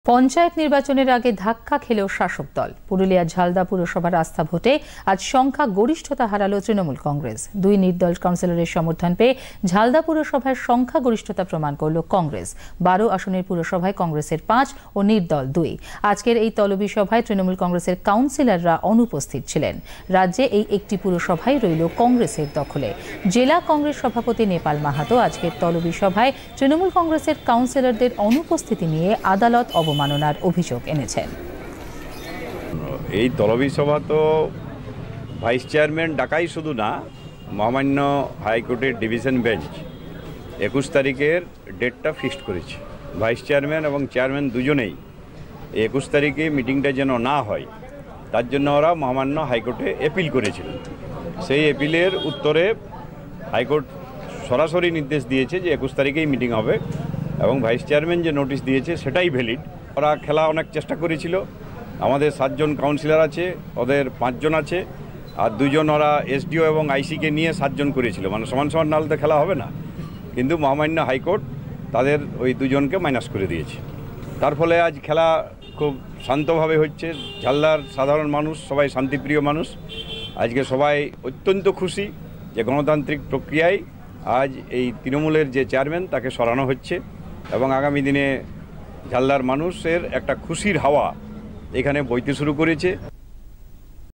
পঞ্চায়েত নির্বাচনের আগে ধাক্কা খেলেও শাসক দল। পুরুলিয়ার ঝালদা পুরসভার আস্থা ভোটে আজ সংখ্যা গরিষ্ঠতা হারালো তৃণমূল কংগ্রেস। দুই নির্দল কাউন্সিলরের সমর্থন পেয়ে ঝালদা পুরসভায় সংখ্যা গরিষ্ঠতা প্রমাণ করল কংগ্রেস। 12 আসনের পুরসভায় কংগ্রেসের 5 ও নির্দল 2। আজকের এই তলবি সভায় তৃণমূল কংগ্রেসের কাউন্সিলররা অনুপস্থিত ছিলেন। রাজ্যে এই একটি পুরসভায় রইল কংগ্রেসের দখলে। জেলা কংগ্রেস সভাপতি নেপাল মাহাতো আজকের তলবি সভায় তৃণমূল কংগ্রেসের কাউন্সিলরদের অনুপস্থিতি নিয়ে আদালত অবমাননার অভিযোগ এনেছেন। এই তলবি সভা তো ভাইস চেয়ারম্যান ডাকাই শুধু না, মহামান্য হাইকোর্টের ডিভিশন বেঞ্চ 21 তারিখের ডেটটা ফিক্সড করেছে। ভাইস চেয়ারম্যান এবং চেয়ারম্যান দুজনেই 21 তারিখে মিটিংটা যেন না হয় তার জন্য ওরা মহামান্য হাইকোর্টে অ্যাপিল করেছিলেন। সেই অ্যাপিলের উত্তরে হাইকোর্ট সরাসরি নির্দেশ দিয়েছে যে 21 তারিখেই মিটিং হবে এবং ভাইস চেয়ারম্যান যে নোটিশ দিয়েছে সেটাই ভ্যালিড। ওরা খেলা অনেক চেষ্টা করেছিল। আমাদের 7 জন কাউন্সিলর আছে, ওদের 5 জন আছে, আর 2 জন ওরা এসডিও এবং আইসিকে নিয়ে 7 জন করেছিল। মানে সমান সমান নাহলে তো খেলা হবে না। কিন্তু মহামান্য হাইকোর্ট তাদের ওই 2 জনকে মাইনাস করে দিয়েছে। তার ফলে আজ খেলা খুব শান্তভাবে হচ্ছে। ঝালদার সাধারণ মানুষ সবাই শান্তিপ্রিয় মানুষ। আজকে সবাই অত্যন্ত খুশি যে গণতান্ত্রিক প্রক্রিয়ায় আজ এই তৃণমূলের যে চেয়ারম্যান তাকে সরানো হচ্ছে এবং আগামী দিনে ঝালদার মানুষের একটা খুশির হাওয়া এখানে বইতে শুরু করেছে।